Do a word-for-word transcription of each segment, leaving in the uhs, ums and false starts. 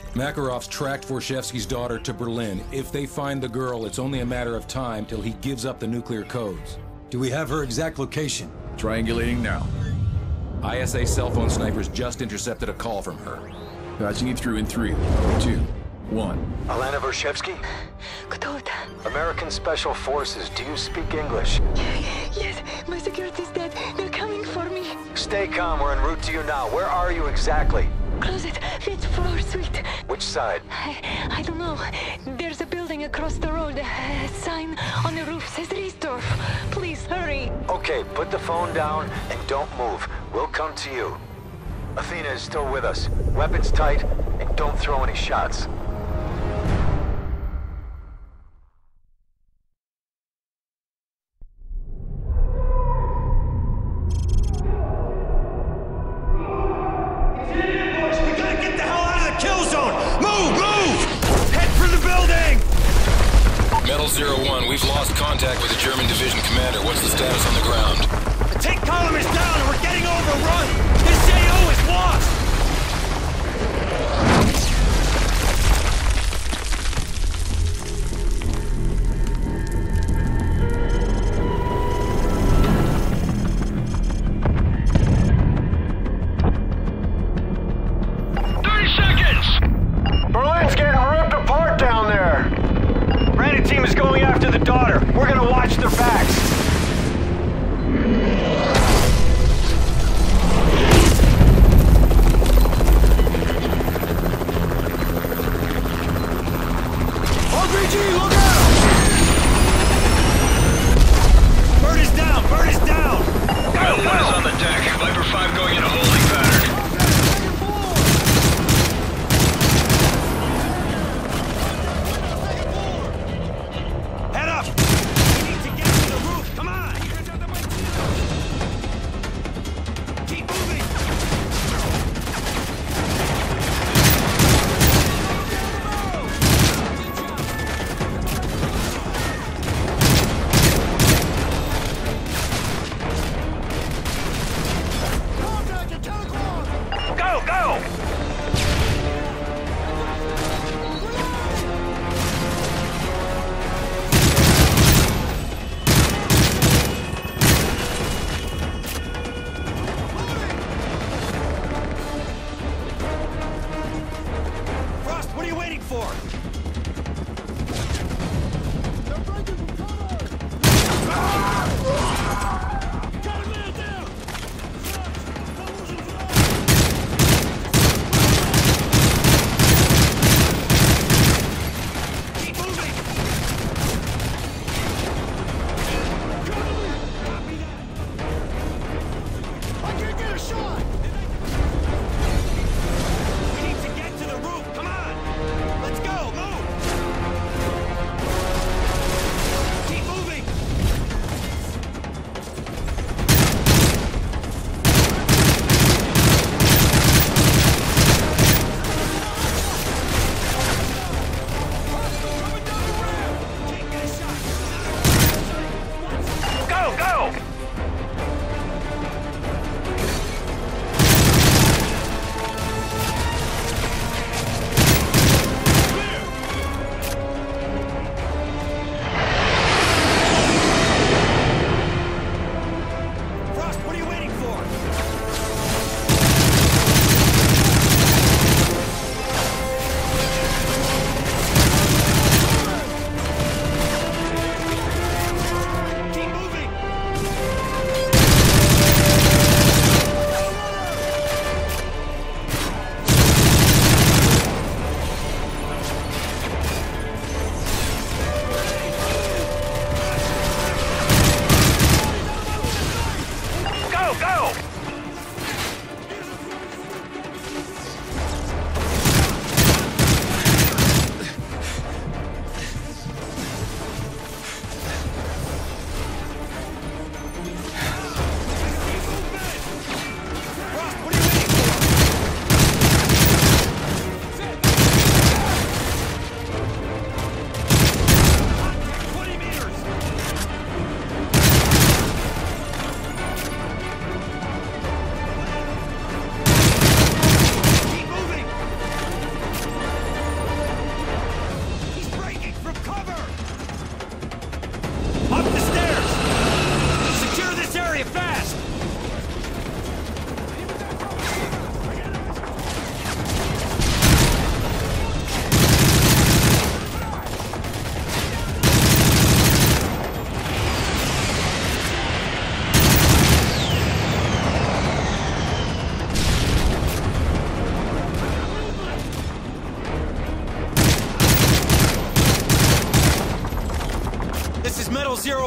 Makarov's tracked Vorshevsky's daughter to Berlin. If they find the girl, it's only a matter of time till he gives up the nuclear codes. Do we have her exact location? Triangulating now. I S A cell phone snipers just intercepted a call from her. Patching you through in three, two, one. Alana Vorshevsky? Кто это? American Special Forces. Do you speak English? Yes, my security's dead. They're coming for me. Stay calm. We're en route to you now. Where are you exactly? Closet, fifth floor suite. Which side? I, I don't know. There's a building across the road. A sign on the roof says Riesdorf. Please, hurry. Okay, put the phone down and don't move. We'll come to you. Athena is still with us. Weapons tight, and don't throw any shots. Zero one, we've lost contact with the German division commander. What's the status on the ground? The tank column is down and we're getting overrun! This J O is lost! thirty seconds! Berlin's getting ripped apart down there! Brandon team is going after the daughter. We're gonna watch their backs. R P G, look out! Bird is down! Bird is down! Kyle one is on the deck. Viper five going into holding pattern.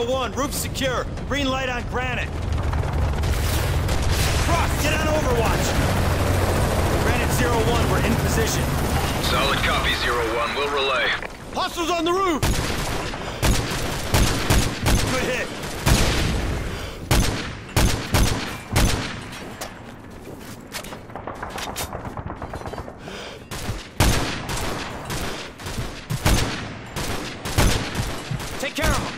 zero one, roof secure. Green light on Granite. Cross, get on Overwatch. Granite zero one, we're in position. Solid copy, zero one. We'll relay. Hostiles on the roof! Good hit. Take care of him.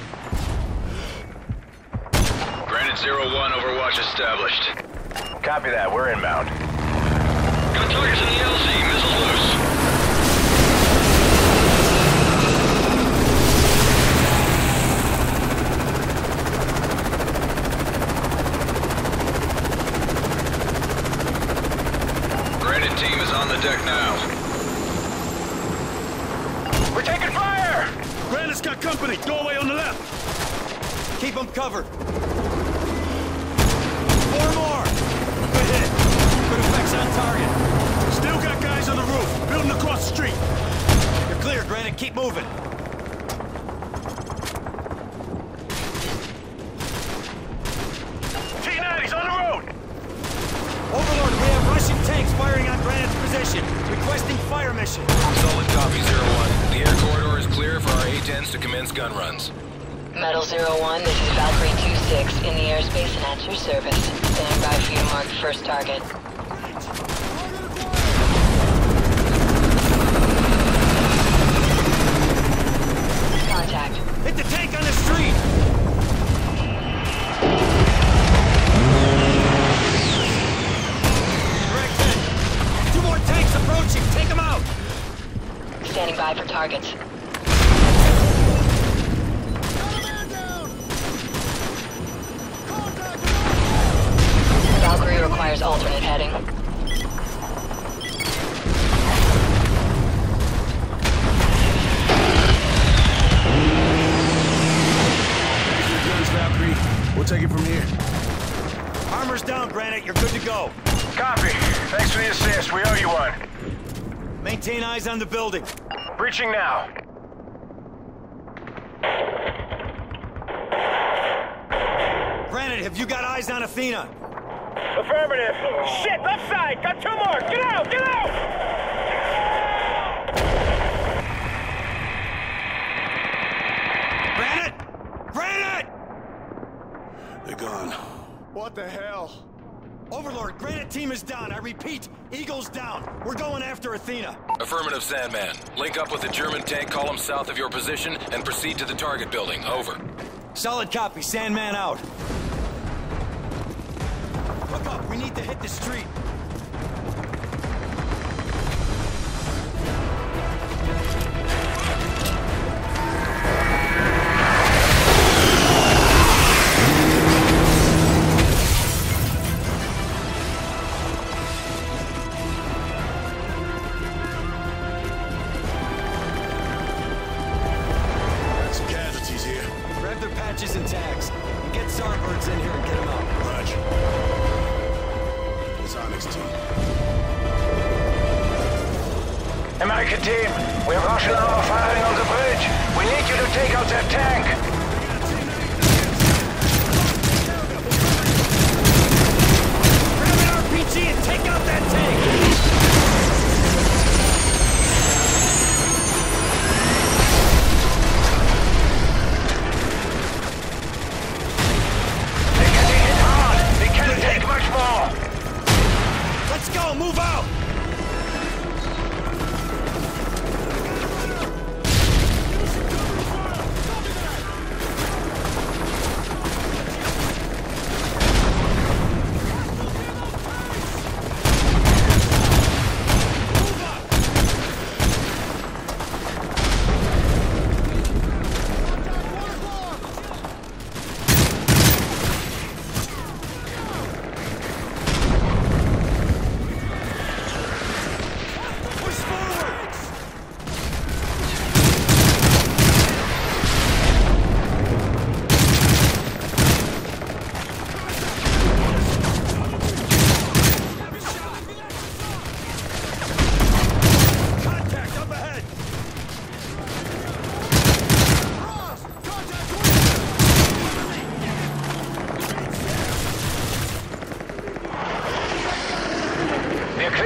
Granite zero one, Overwatch established. Copy that, we're inbound. Got targets in the L Z, missiles loose. Granite team is on the deck now. We're taking fire! Granite's got company. Doorway on the left. Keep them covered. Four more. Good hit. Good effects on target. Still got guys on the roof. Building across the street. You're clear, Granite. Keep moving. T ninety's on the road. Overlord, we have Russian tanks firing on Granite's position. Requesting fire mission. Solid copy, zero one. The air corridor is clear for our A tens to commence gun runs. Metal zero one, this is Valkyrie two six in the airspace and at your service. Stand by for you to mark the first target. Contact. Hit the tank on the street! Direct hit. Two more tanks approaching. Take them out! Standing by for targets. Valkyrie requires alternate heading. Guns, Valkyrie. We'll take it from here. Armor's down, Granite. You're good to go. Copy. Thanks for the assist. We owe you one. Maintain eyes on the building. Breaching now. Granite, have you got eyes on Athena? Affirmative. Shit, left side. Got two more. Get out, get out! Granite! Granite! They're gone. What the hell? Overlord, Granite team is down. I repeat, Eagle's down. We're going after Athena. Affirmative, Sandman. Link up with the German tank column south of your position and proceed to the target building. Over. Solid copy. Sandman out. Look up. We need to hit the street. Some casualties here. Grab their patches and tags. And get Starbirds in here and get them out. Roger. It's Onyx team. American team, we're Russian armor firing on the bridge. We need you to take out that tank. Grab an R P G and take out that tank! They're getting hit hard. They can't take much more. Let's go! Move out!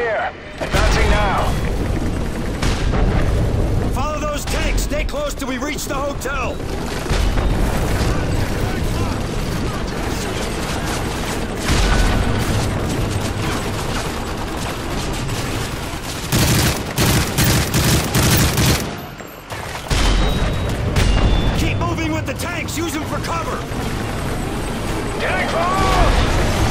here. Advancing now. Follow those tanks. Stay close till we reach the hotel. Keep moving with the tanks. Use them for cover. Getting close!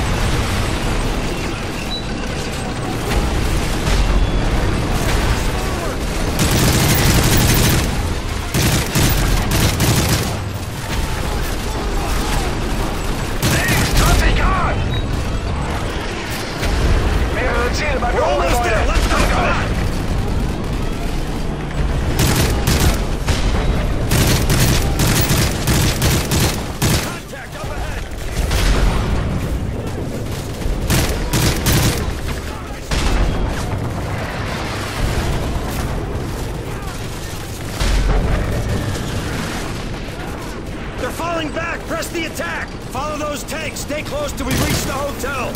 We're almost there. Let's go. Come on. Contact up ahead. They're falling back. Press the attack. Follow those tanks. Stay close till we reach the hotel.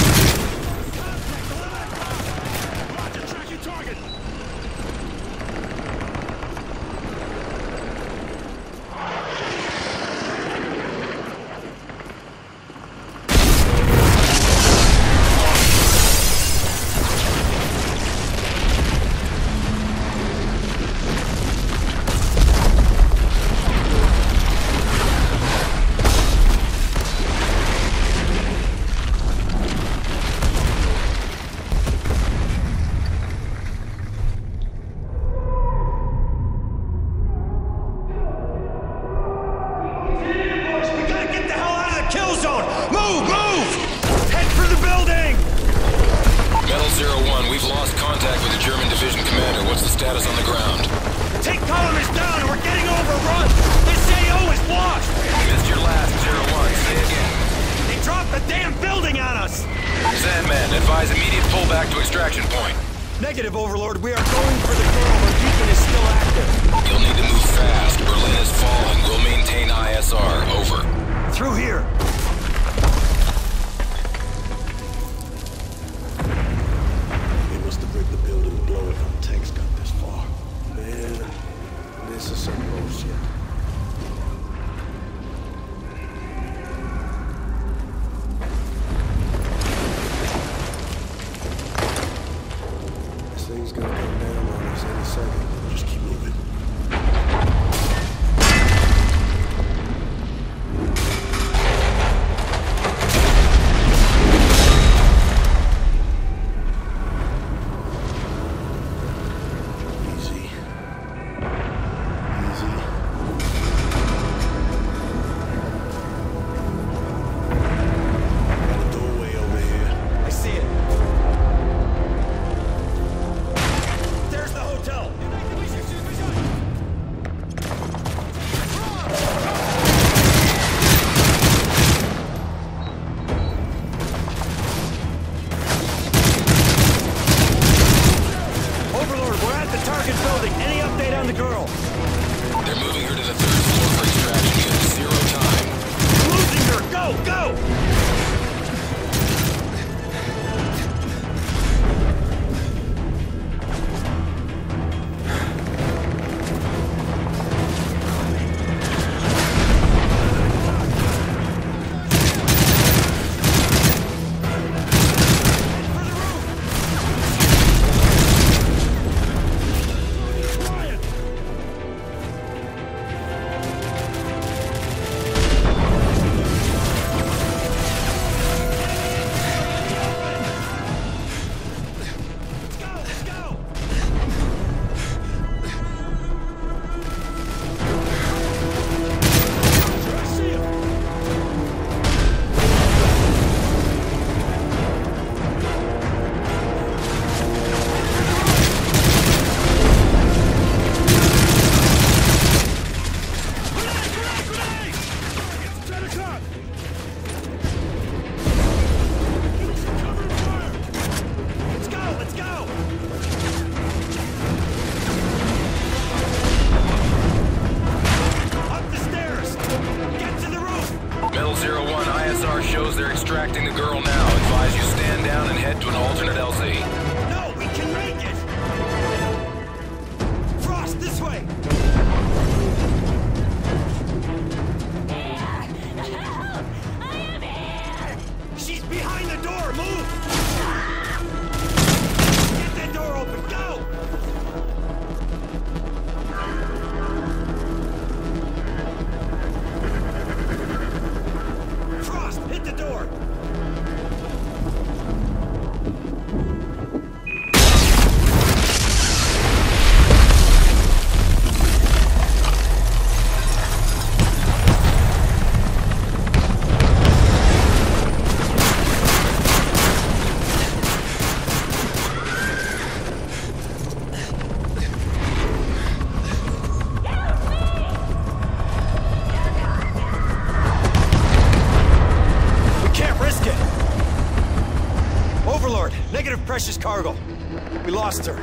Advise immediate pullback to extraction point. Negative, Overlord. We are going for the girl. Her beacon is still active. You'll need to move fast. Berlin is falling. We'll maintain I S R. Over. Through here. They must have rigged the building to blow it from the tanks got this far. Man, this is some bullshit. Thing's gonna come down on us any second. Just keep moving. Easy. Easy. Got a doorway over here. I see it. Hotel. Overlord, we're at the target building. Any update on the girl? They're moving her to the third floor for extraction. You have zero time. We're losing her. Go, go! Shows they're extracting the girl now. Advise you stand down and head to an alternate L Z. Overlord, negative precious cargo. We lost her.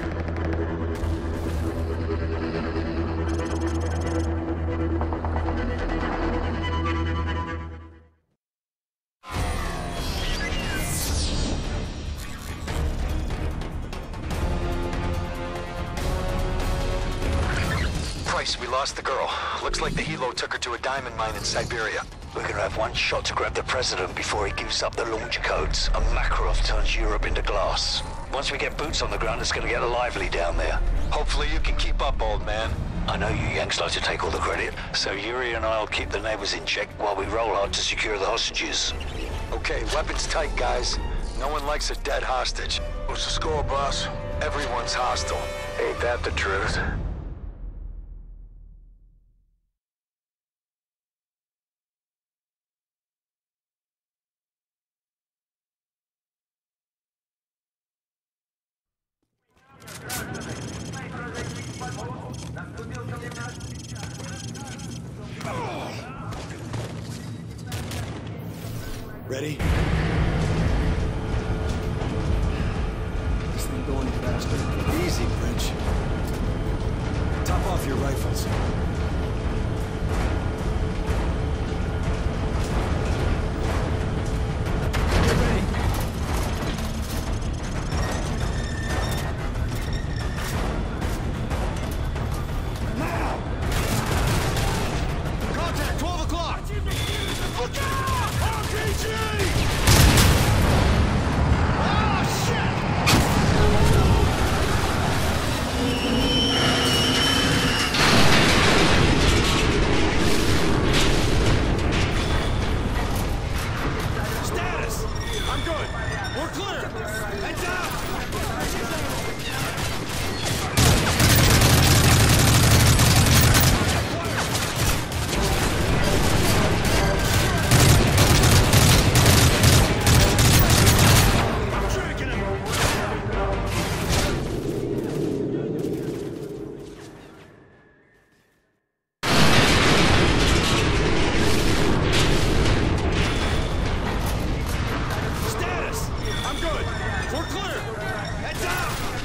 Price, we lost the girl. Looks like the helo took her to a diamond mine in Siberia. We're gonna have one shot to grab the president before he gives up the launch codes, and Makarov turns Europe into glass. Once we get boots on the ground, it's gonna get lively down there. Hopefully you can keep up, old man. I know you Yanks like to take all the credit, so Yuri and I'll keep the neighbors in check while we roll out to secure the hostages. Okay, weapons tight, guys. No one likes a dead hostage. What's the score, boss? Everyone's hostile. Ain't that the truth? Ready? This thing going faster. Easy, French. Top off your rifles. Get ready. Now! Contact, twelve o'clock! Look out! R P G! Ah, shit! Status! I'm good. We're clear. Heads out! Status! I'm good. We're clear. Heads out!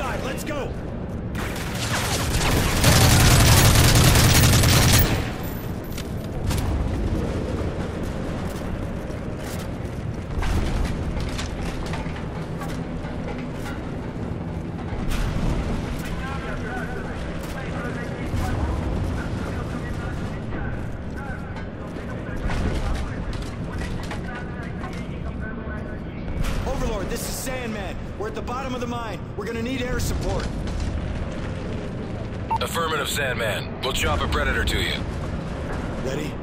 inside. Let's go. Overlord, this is Sandman. We're at the bottom of the mine. We're gonna need air support. Affirmative, Sandman. We'll chop a Predator to you. Ready?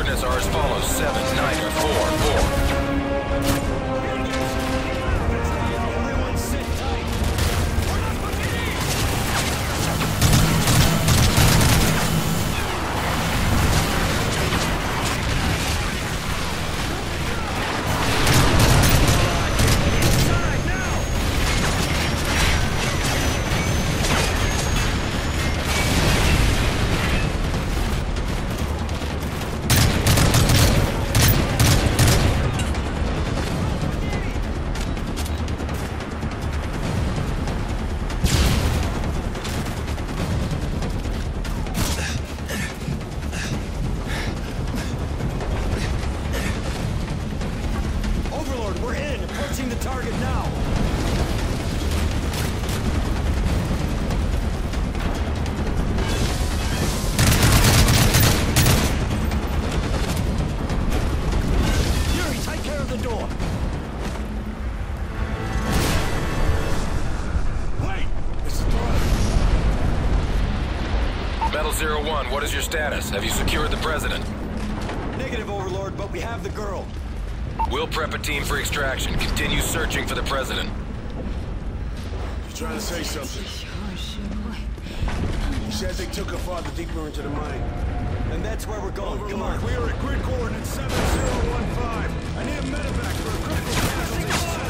coordinates are as follows: seven, nine, or four, four. Everyone sit tight. Inside now! Overlord, we're in! Approaching the target now! Yuri, take care of the door! Wait! It's the door! Metal Zero One, what is your status? Have you secured the president? Negative, Overlord, but we have the girl. We'll prep a team for extraction. Continue searching for the president. You trying to say something? He says they took her farther deeper into the mine. And that's where we're going. Come on. We are at grid coordinates seven zero one five. I need a medevac for a critical casualty.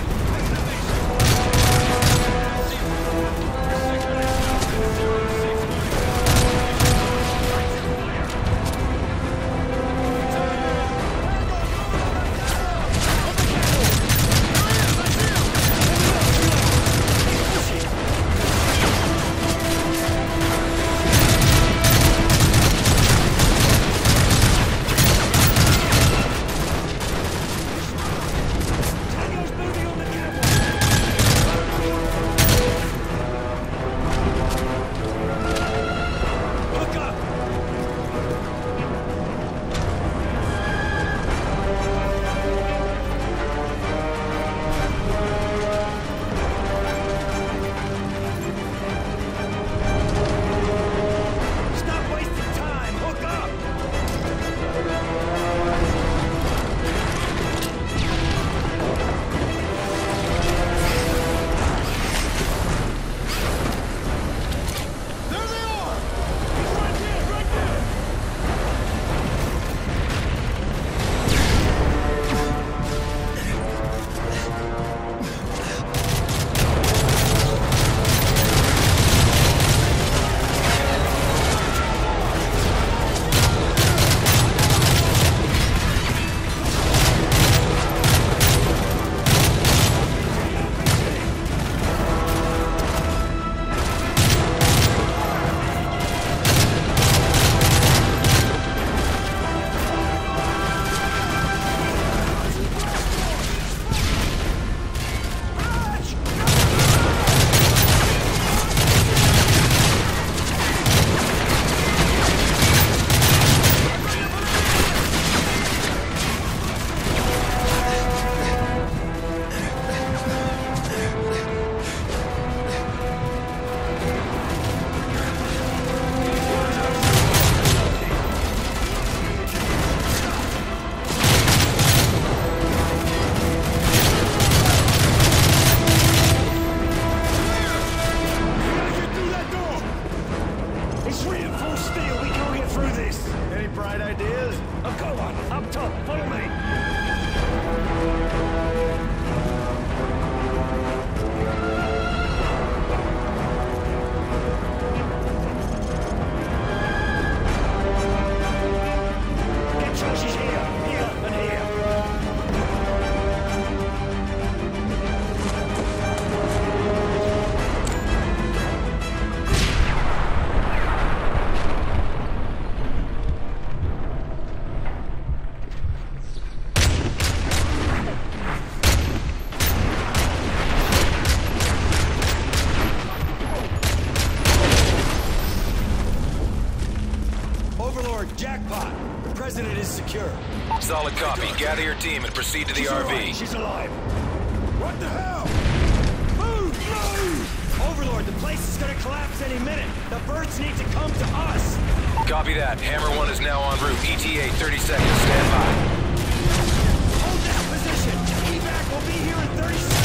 president is secure. Solid copy. Gather your team and proceed to the She's R V. alive. She's alive. What the hell? Move! Move! Over Overlord, the place is gonna collapse any minute. The birds need to come to us. Copy that. Hammer one is now en route. E T A thirty seconds. Stand by. Hold that position. Evac will be here in thirty seconds.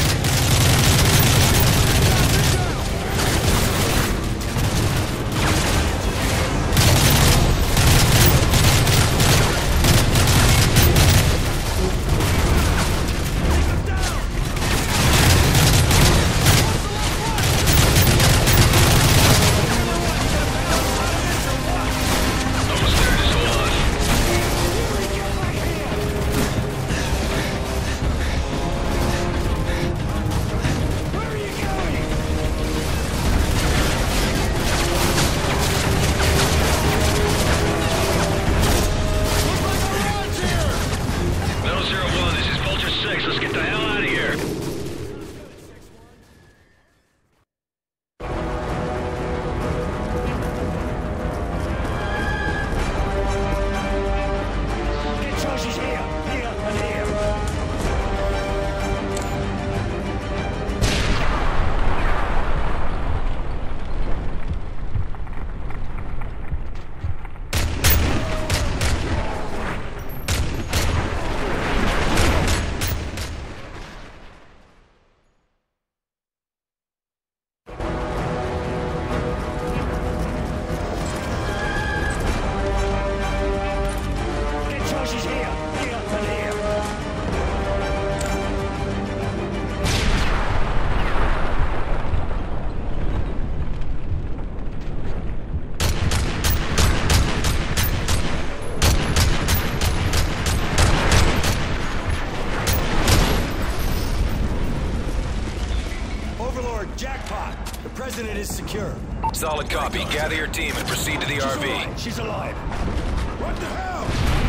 The president is secure. Solid copy. Gather your team and proceed to the R V. She's alive. What the hell?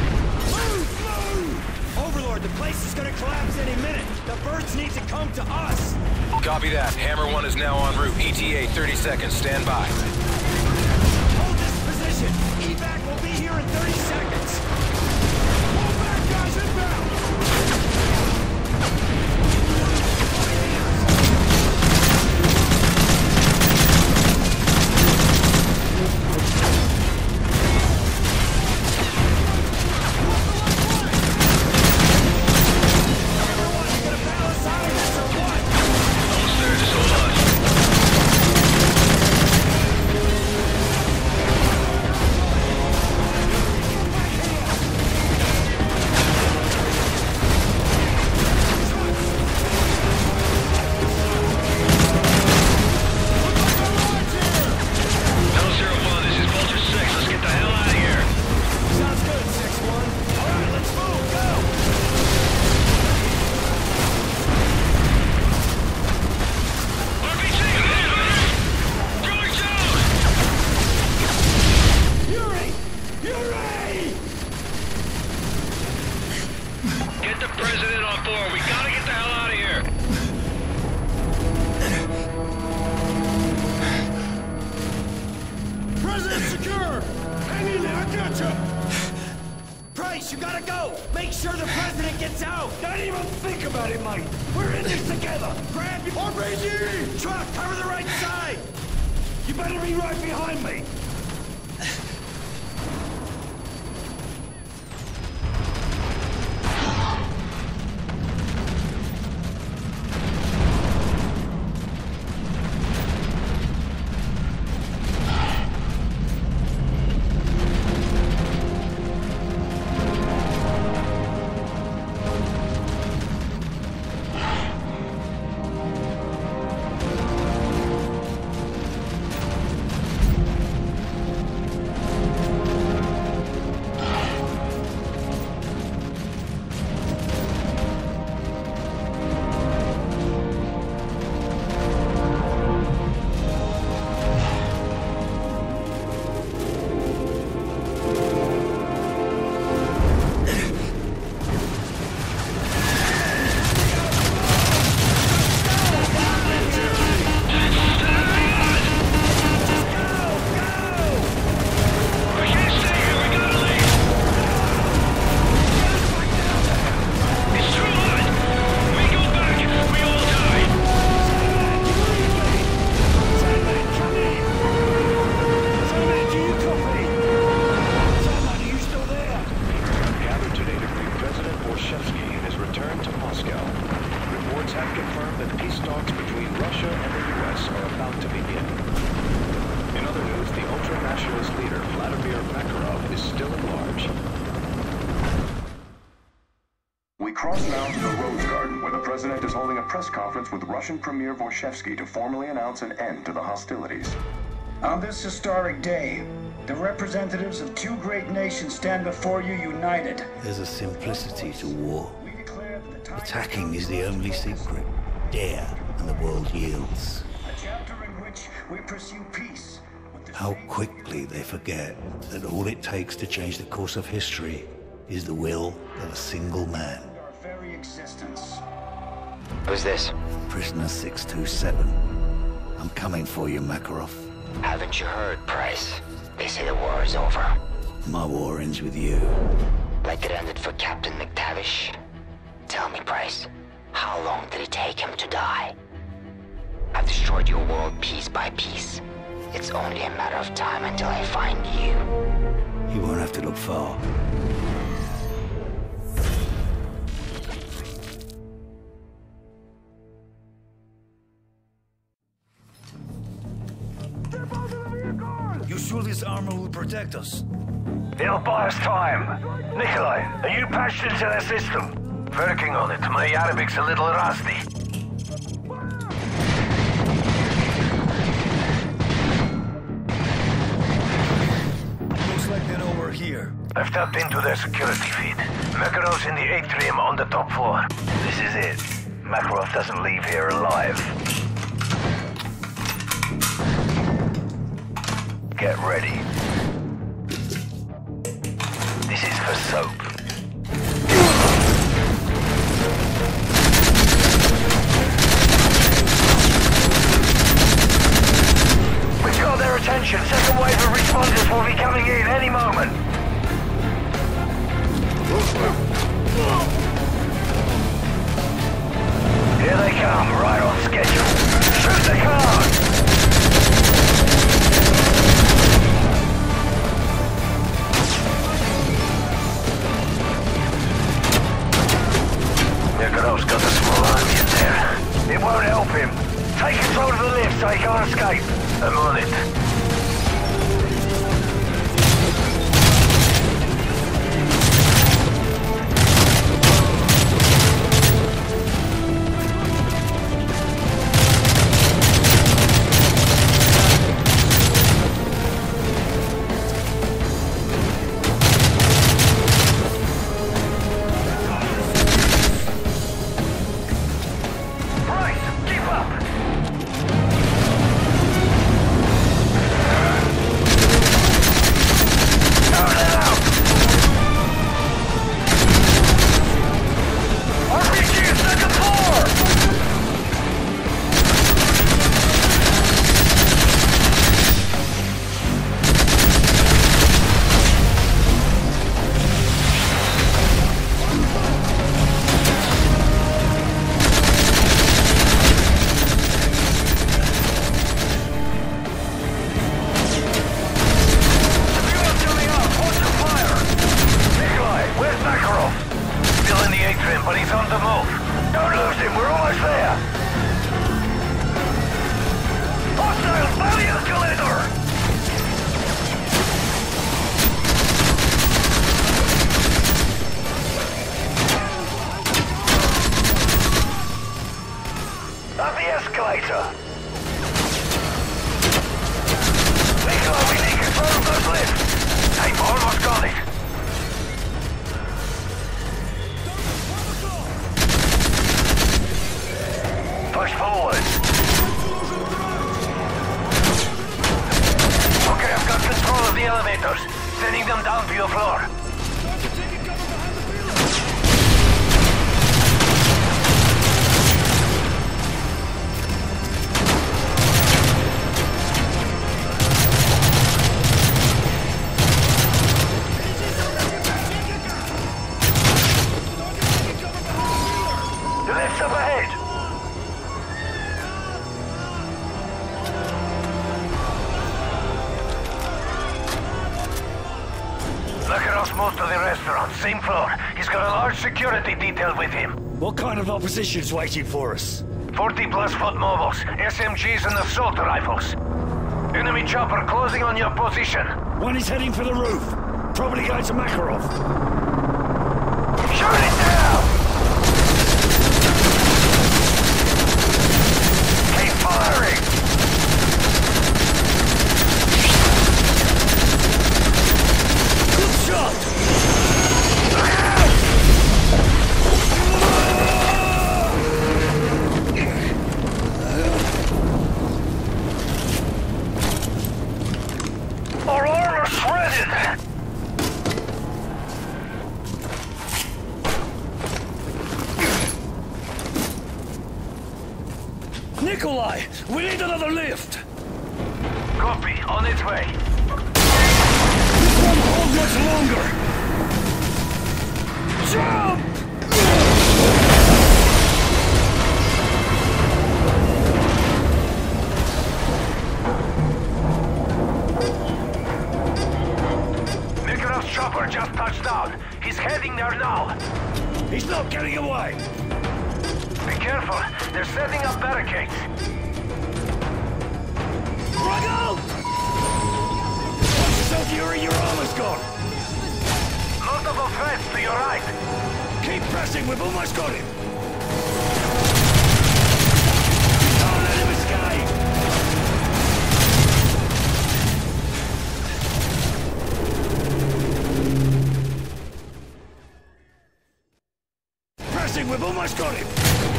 Move! Move! Overlord, the place is gonna collapse any minute. The birds need to come to us. Copy that. Hammer one is now en route. E T A thirty seconds. Stand by. Hold this position. Evac will be here in thirty seconds. Pull back, guys, inbound! Price, you gotta go! Make sure the president gets out! Don't even think about it, Mike! We're in this together! Grab your R P G! Truck, cover the right side! You better be right behind me! Cross now to the Rose Garden, where the president is holding a press conference with Russian Premier Vorshevsky to formally announce an end to the hostilities. On this historic day, the representatives of two great nations stand before you united. There's a simplicity to war. Attacking is the only secret. Dare, and the world yields. A chapter in which we pursue peace. How quickly they forget that all it takes to change the course of history is the will of a single man. Our very existence. Who's this? Prisoner six two seven. I'm coming for you, Makarov. Haven't you heard, Price? They say the war is over. My war ends with you. Like it ended for Captain McTavish? Tell me, Price, how long did it take him to die? I've destroyed your world piece by piece. It's only a matter of time until I find you. You won't have to look far. You sure this armor will protect us? It'll buy us time. Nikolai, are you patched into their system? Working on it. My Arabic's a little rusty. Looks like they know we're here. I've tapped into their security feed. Makarov's in the atrium on the top floor. This is it. Makarov doesn't leave here alive. Get ready. This is for soap. We've got their attention. Second wave of responders will be coming in any moment. Here they come, right on schedule. Shoot the cars! Nikorov's got a small army in there. It won't help him. Take control of the lift so he can't escape. I'm on it. Security detail with him. What kind of opposition's waiting for us? forty plus foot mobiles, S M Gs and assault rifles. Enemy chopper closing on your position. One is heading for the roof. Probably going to Makarov. Shoot it down! Nikolai! We need another lift! Copy, on its way. This won't hold much longer! Jump! Makarov's chopper just touched down. He's heading there now. He's not getting away! Be careful, they're setting up barricades. Run out! Watch yourself, Yuri, your armor's gone! Multiple threats to your right. Keep pressing, we've almost got him! We can't let him escape! Pressing, we've almost got him!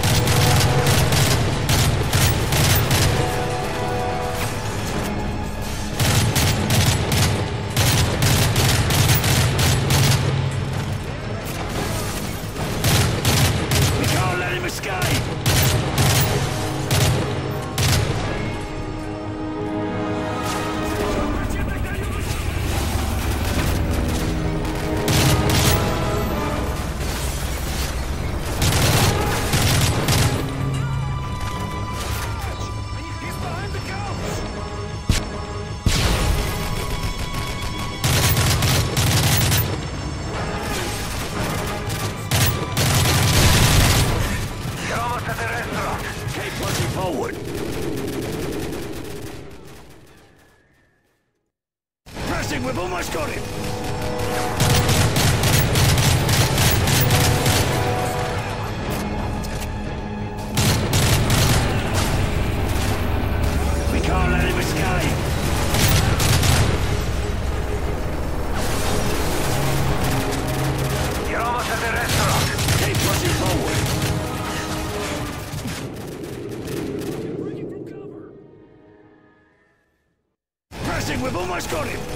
We've almost got him! We can't let him escape! You're almost at the restaurant. Keep pushing forward! Pressing, we've almost got him!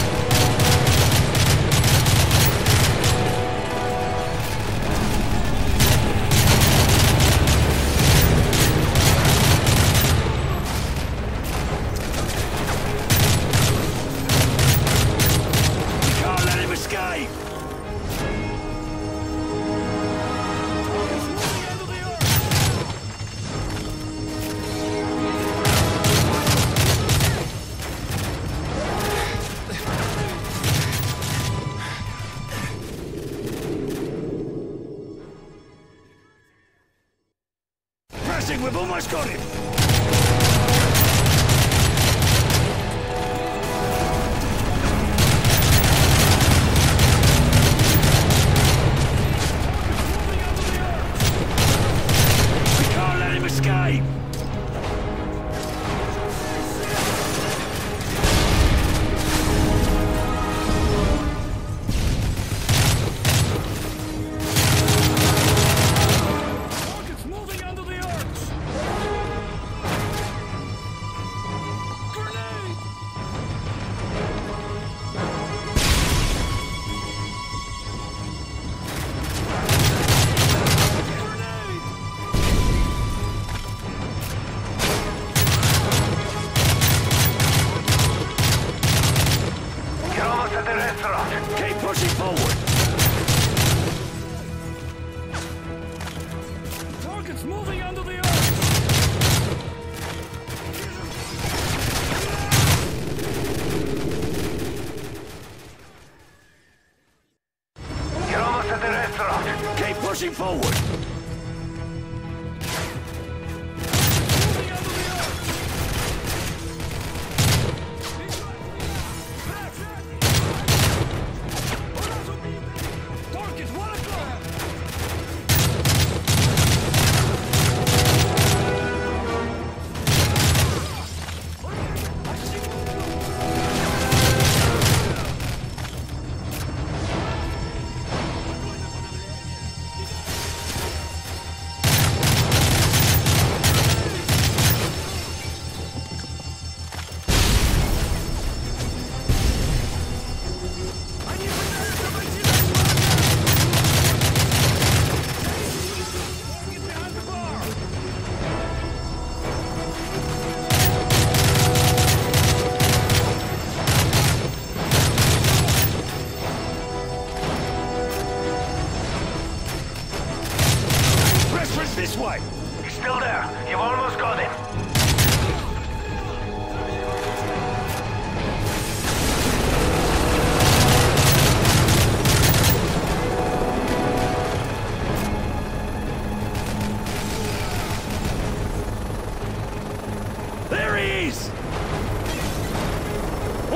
We've almost got him! We can't let him escape! Keep pushing forward! Target's moving under the earth! You're almost at the restaurant. Keep pushing forward!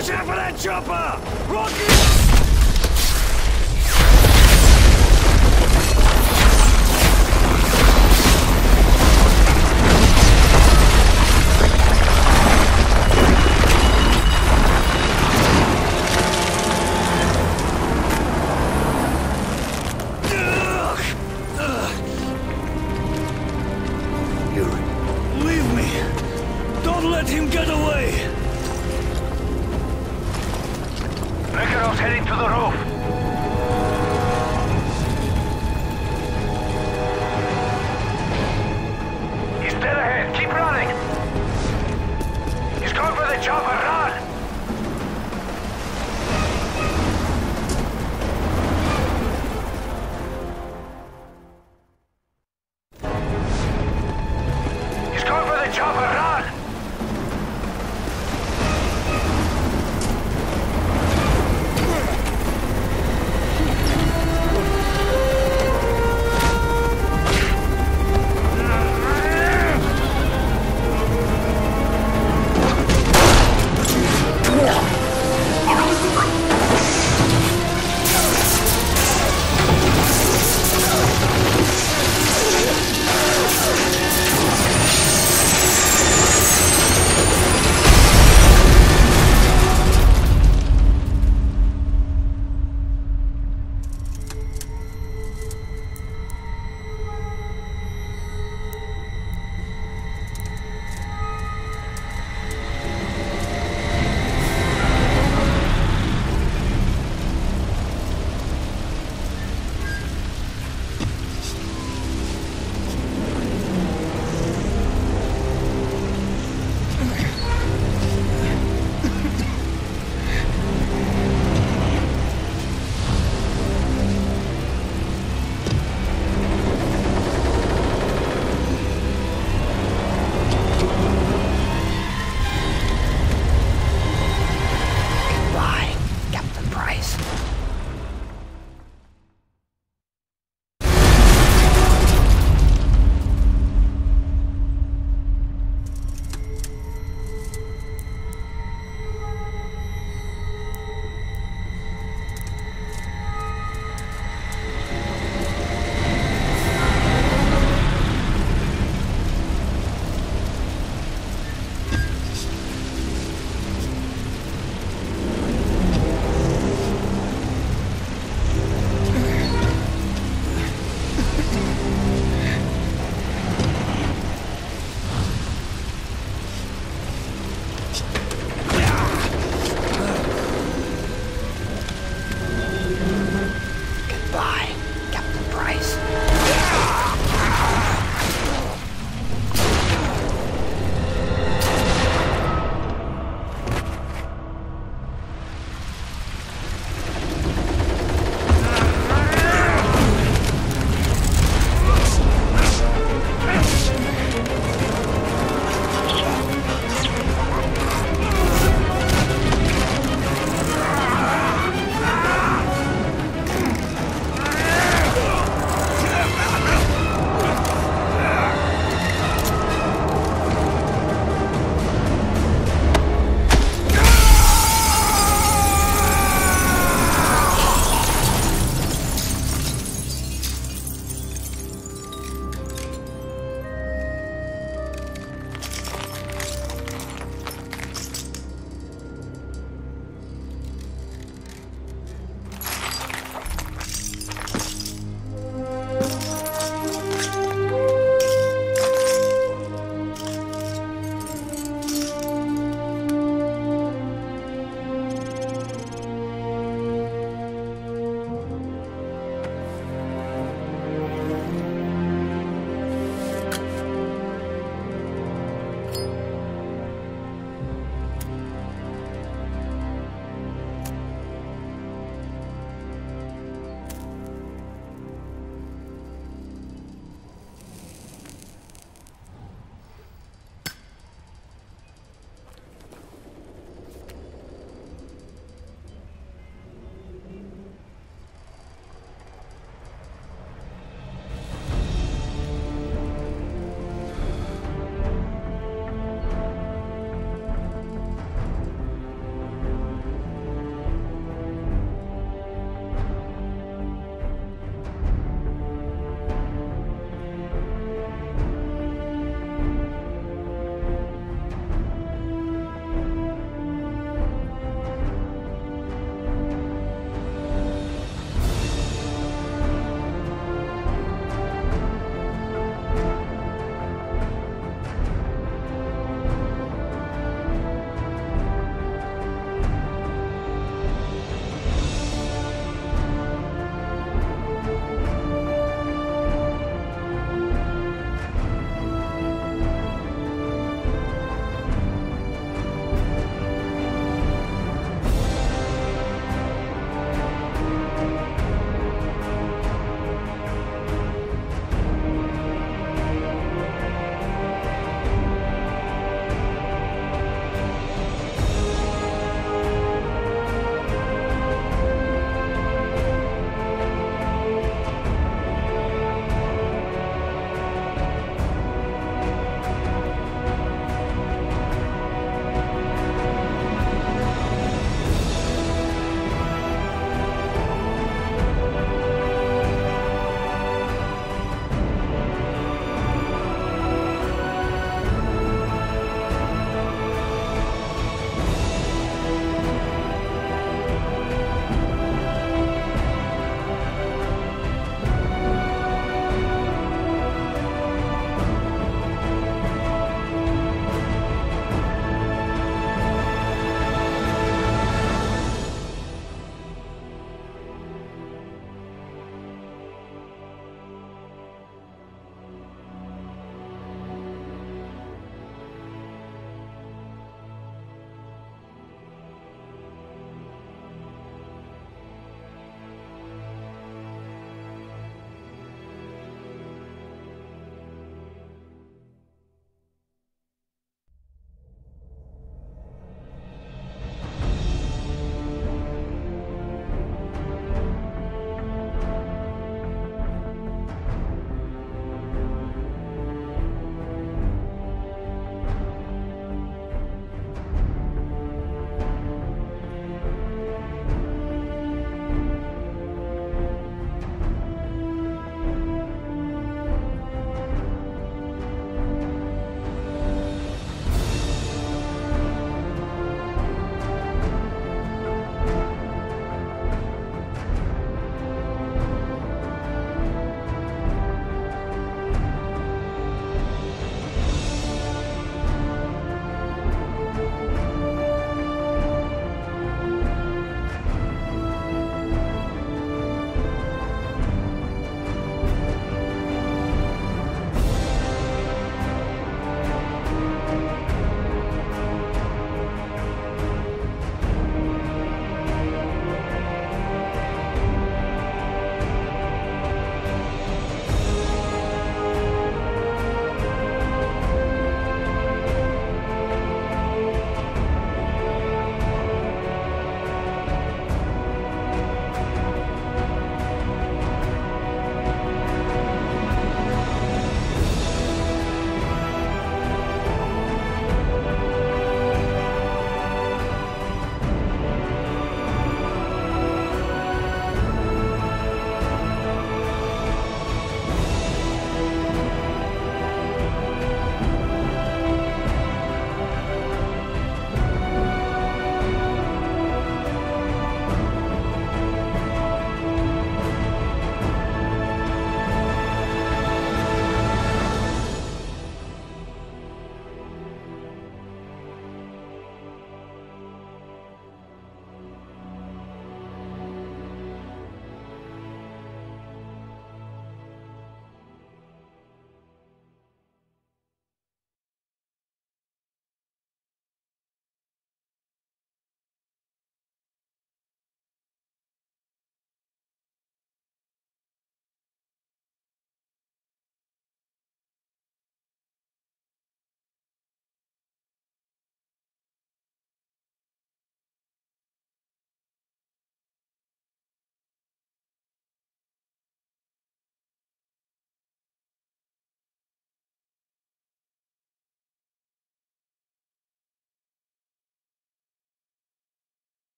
Watch out for that chopper! Rocky! Leave me! Don't let him get away! Makarov's heading to the roof.